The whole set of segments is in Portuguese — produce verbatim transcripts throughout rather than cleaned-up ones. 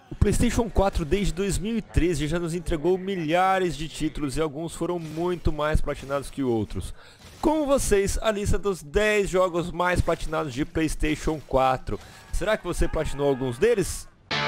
O PlayStation quatro desde dois mil e treze já nos entregou milhares de títulos e alguns foram muito mais platinados que outros. Com vocês, a lista dos dez jogos mais platinados de PlayStation quatro. Será que você platinou alguns deles?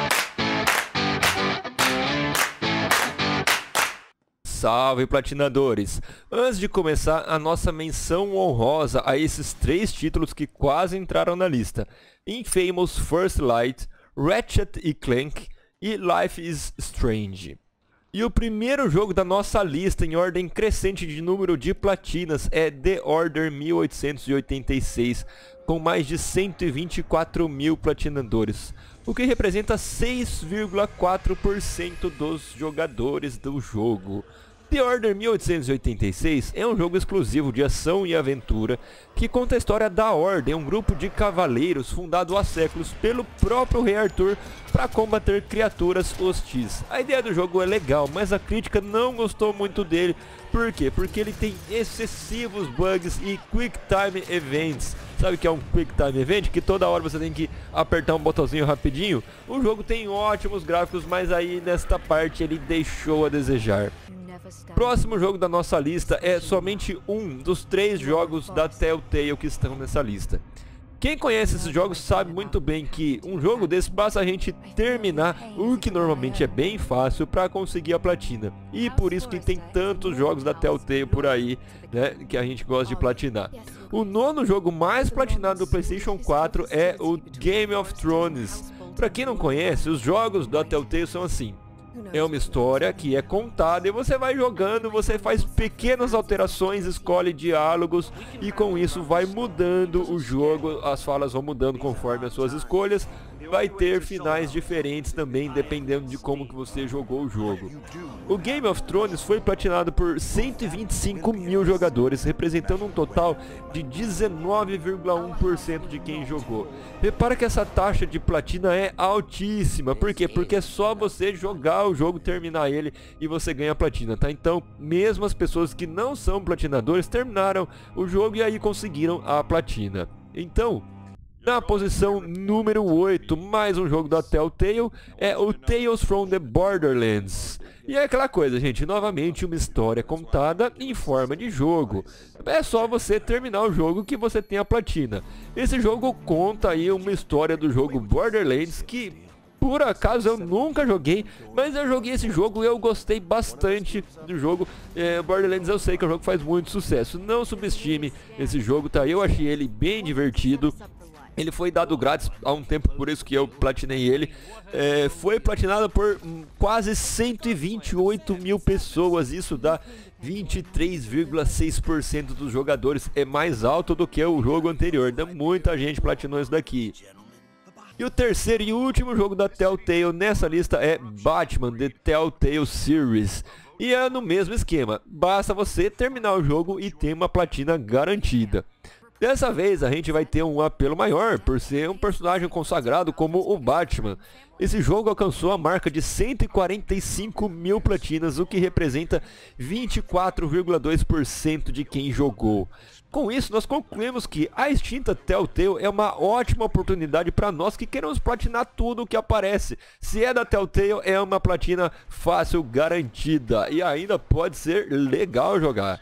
Salve platinadores! Antes de começar a nossa menção honrosa a esses três títulos que quase entraram na lista: Infamous First Light, Ratchet e Clank e Life is Strange. E o primeiro jogo da nossa lista em ordem crescente de número de platinas é The Order mil oitocentos e oitenta e seis, com mais de cento e vinte e quatro mil platinadores, o que representa seis vírgula quatro por cento dos jogadores do jogo. The Order mil oitocentos e oitenta e seis é um jogo exclusivo de ação e aventura que conta a história da Ordem, um grupo de cavaleiros fundado há séculos pelo próprio Rei Arthur para combater criaturas hostis. A ideia do jogo é legal, mas a crítica não gostou muito dele. Por quê? Porque ele tem excessivos bugs e Quick Time Events. Sabe o que é um Quick Time Event? Que toda hora você tem que apertar um botãozinho rapidinho. O jogo tem ótimos gráficos, mas aí nesta parte ele deixou a desejar. Próximo jogo da nossa lista é somente um dos três jogos da Telltale que estão nessa lista. Quem conhece esses jogos sabe muito bem que um jogo desse basta a gente terminar, o que normalmente é bem fácil, para conseguir a platina. E por isso que tem tantos jogos da Telltale por aí, né, que a gente gosta de platinar. O nono jogo mais platinado do PlayStation quatro é o Game of Thrones. Para quem não conhece, os jogos da Telltale são assim: é uma história que é contada e você vai jogando, você faz pequenas alterações, escolhe diálogos e com isso vai mudando o jogo, as falas vão mudando conforme as suas escolhas. Vai ter finais diferentes também, dependendo de como que você jogou o jogo. O Game of Thrones foi platinado por cento e vinte e cinco mil jogadores, representando um total de dezenove vírgula um por cento de quem jogou. Repara que essa taxa de platina é altíssima. Por quê? Porque é só você jogar o jogo, terminar ele e você ganha platina, tá? Então, mesmo as pessoas que não são platinadores terminaram o jogo e aí conseguiram a platina. Então, na posição número oito, mais um jogo da Telltale, é o Tales from the Borderlands. E é aquela coisa, gente, novamente uma história contada em forma de jogo. É só você terminar o jogo que você tem a platina. Esse jogo conta aí uma história do jogo Borderlands que, por acaso, eu nunca joguei, mas eu joguei esse jogo e eu gostei bastante do jogo. é, Borderlands eu sei que é um jogo que faz muito sucesso, não subestime esse jogo, tá? Eu achei ele bem divertido. Ele foi dado grátis há um tempo, por isso que eu platinei ele. É, foi platinado por hum, quase cento e vinte e oito mil pessoas. Isso dá vinte e três vírgula seis por cento dos jogadores. É mais alto do que o jogo anterior. Então, muita gente platinou isso daqui. E o terceiro e último jogo da Telltale nessa lista é Batman The Telltale Series. E é no mesmo esquema. Basta você terminar o jogo e ter uma platina garantida. Dessa vez a gente vai ter um apelo maior por ser um personagem consagrado como o Batman. Esse jogo alcançou a marca de cento e quarenta e cinco mil platinas, o que representa vinte e quatro vírgula dois por cento de quem jogou. Com isso, nós concluímos que a extinta Telltale é uma ótima oportunidade para nós que queremos platinar tudo o que aparece. Se é da Telltale, é uma platina fácil, garantida, e ainda pode ser legal jogar.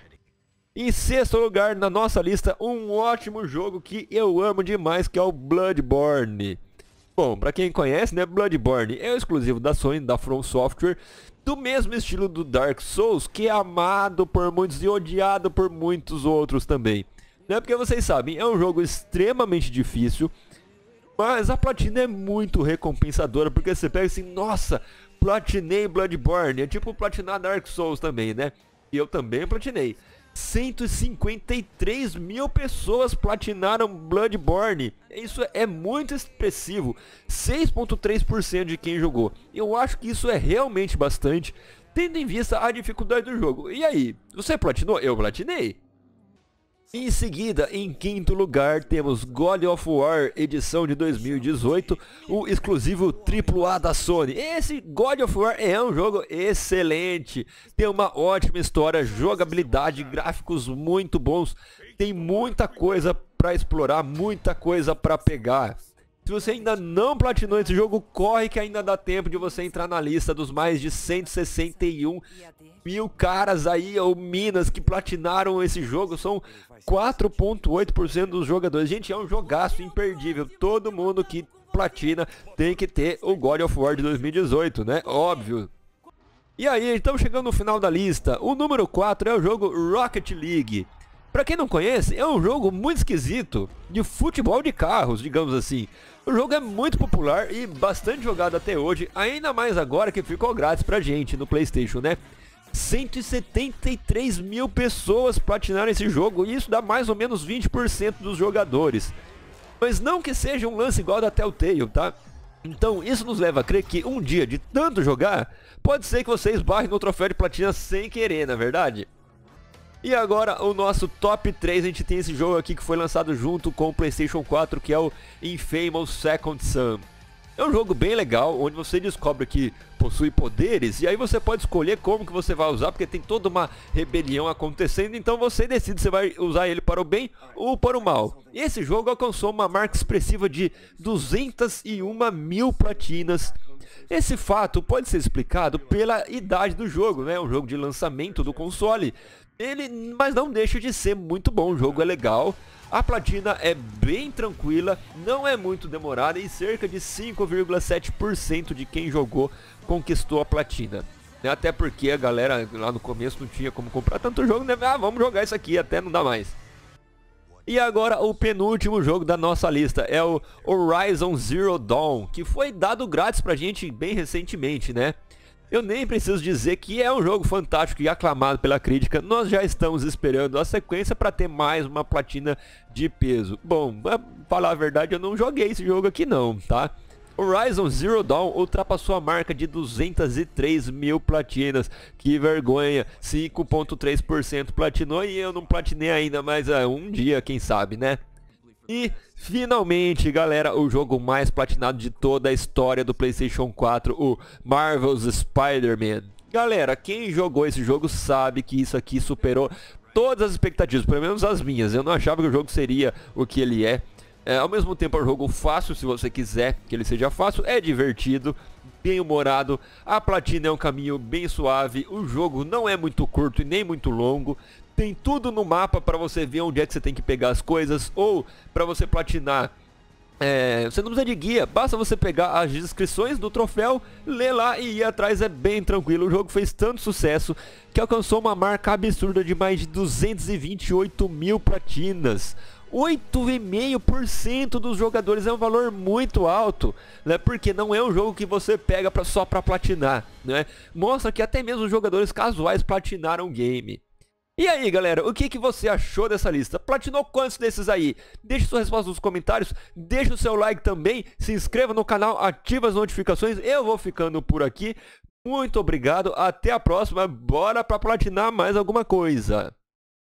Em sexto lugar na nossa lista, um ótimo jogo que eu amo demais, que é o Bloodborne. Bom, pra quem conhece, né, Bloodborne é o exclusivo da Sony, da From Software, do mesmo estilo do Dark Souls, que é amado por muitos e odiado por muitos outros também. Né, porque vocês sabem, é um jogo extremamente difícil, mas a platina é muito recompensadora, porque você pega assim, nossa, platinei Bloodborne, é tipo platinar Dark Souls também, né? E eu também platinei. cento e cinquenta e três mil pessoas platinaram Bloodborne. Isso é muito expressivo. seis vírgula três por cento de quem jogou. Eu acho que isso é realmente bastante, tendo em vista a dificuldade do jogo. E aí, você platinou? Eu platinei. Em seguida, em quinto lugar, temos God of War edição de dois mil e dezoito, o exclusivo triplo A da Sony. Esse God of War é um jogo excelente, tem uma ótima história, jogabilidade, gráficos muito bons, tem muita coisa para explorar, muita coisa para pegar. Se Se você ainda não platinou esse jogo, corre que ainda dá tempo de você entrar na lista dos mais de cento e sessenta e um mil caras aí, ou minas, que platinaram esse jogo. São quatro vírgula oito por cento dos jogadores. Gente, é um jogaço imperdível. Todo mundo que platina tem que ter o God of War de dois mil e dezoito, né? Óbvio. E aí, estamos chegando no final da lista. O número quatro é o jogo Rocket League. Pra quem não conhece, é um jogo muito esquisito de futebol de carros, digamos assim. O jogo é muito popular e bastante jogado até hoje, ainda mais agora que ficou grátis pra gente no PlayStation, né? cento e setenta e três mil pessoas platinaram esse jogo e isso dá mais ou menos vinte por cento dos jogadores. Mas não que seja um lance igual da Telltale, tá? Então isso nos leva a crer que um dia de tanto jogar, pode ser que você esbarre no troféu de platina sem querer, na verdade? E agora o nosso top três, a gente tem esse jogo aqui que foi lançado junto com o PlayStation quatro, que é o Infamous Second Son. É um jogo bem legal, onde você descobre que possui poderes, e aí você pode escolher como que você vai usar, porque tem toda uma rebelião acontecendo, então você decide se vai usar ele para o bem ou para o mal. E esse jogo alcançou uma marca expressiva de duzentas e uma mil platinas. Esse fato pode ser explicado pela idade do jogo, né? Um jogo de lançamento do console. Ele, mas não deixa de ser muito bom, o jogo é legal, a platina é bem tranquila, não é muito demorada e cerca de cinco vírgula sete por cento de quem jogou conquistou a platina. Até porque a galera lá no começo não tinha como comprar tanto jogo, né? Ah, vamos jogar isso aqui até não dá mais. E agora o penúltimo jogo da nossa lista é o Horizon Zero Dawn, que foi dado grátis pra gente bem recentemente, né? Eu nem preciso dizer que é um jogo fantástico e aclamado pela crítica. Nós já estamos esperando a sequência para ter mais uma platina de peso. Bom, pra falar a verdade, eu não joguei esse jogo aqui não, tá? Horizon Zero Dawn ultrapassou a marca de duzentas e três mil platinas. Que vergonha, cinco vírgula três por cento platinou e eu não platinei ainda, mas é, um dia, quem sabe, né? E finalmente, galera, o jogo mais platinado de toda a história do PlayStation quatro, o Marvel's Spider-Man. Galera, quem jogou esse jogo sabe que isso aqui superou todas as expectativas, pelo menos as minhas. Eu não achava que o jogo seria o que ele é. É, ao mesmo tempo é um jogo fácil, se você quiser que ele seja fácil, é divertido, bem humorado, a platina é um caminho bem suave, o jogo não é muito curto e nem muito longo, tem tudo no mapa para você ver onde é que você tem que pegar as coisas, ou para você platinar, é, você não precisa de guia, basta você pegar as descrições do troféu, ler lá e ir atrás, é bem tranquilo. O jogo fez tanto sucesso que alcançou uma marca absurda de mais de duzentas e vinte e oito mil platinas. oito vírgula cinco por cento dos jogadores é um valor muito alto, né? Porque não é um jogo que você pega pra, só para platinar, né? Mostra que até mesmo os jogadores casuais platinaram o game. E aí, galera, o que, que você achou dessa lista? Platinou quantos desses aí? Deixe sua resposta nos comentários, deixe o seu like também, se inscreva no canal, ative as notificações. Eu vou ficando por aqui. Muito obrigado, até a próxima. Bora pra platinar mais alguma coisa.